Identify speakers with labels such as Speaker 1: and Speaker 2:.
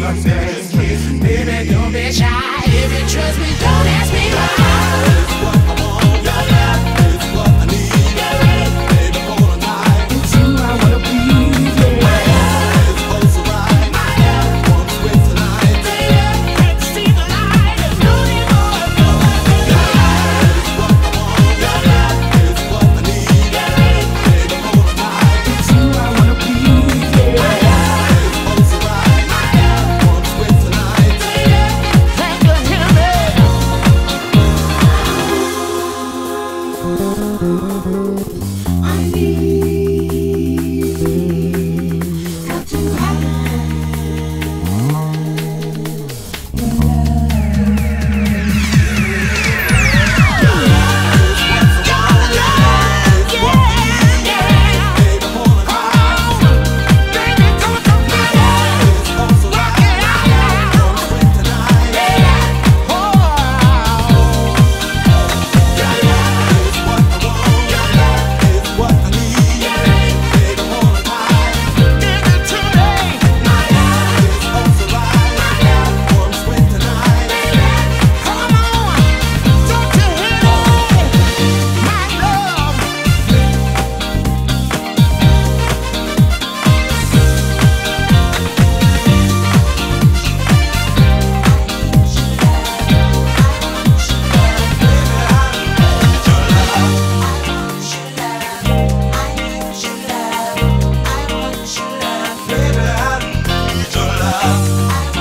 Speaker 1: my name. Baby, don't be shy. If you trust me, don't ask me why. It's what I want. Your love is what I need. Baby, hold on tight. It's you I wanna be. My love is oh so right. My love wants with tonight. Baby, can't see the light. There's no need more. Your love is what I want. Your love is what I need. Baby, hold on tight. It's you I wanna be. My love is oh so right. My love wants with tonight. Baby, can't you hear me? I need, got to have your love.